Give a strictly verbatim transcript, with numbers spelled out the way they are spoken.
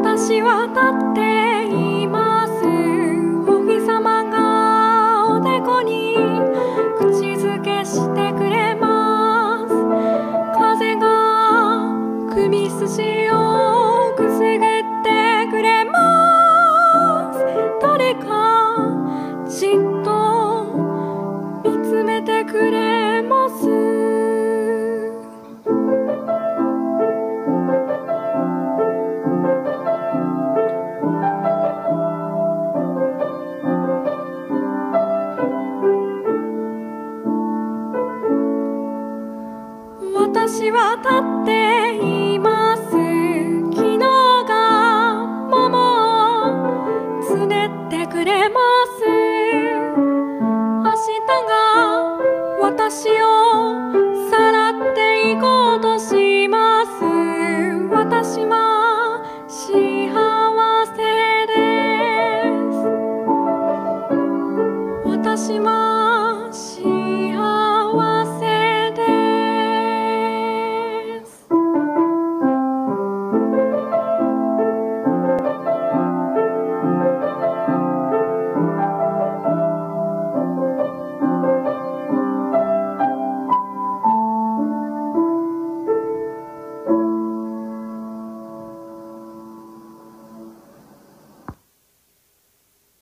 私は立っています。お日様がおでこに口づけしてくれます。風が首筋をくすぐってくれます。誰かじっと見つめてくれます。私は立っています。昨日が桃をつねってくれます。明日が私をさらっていこうとします。私は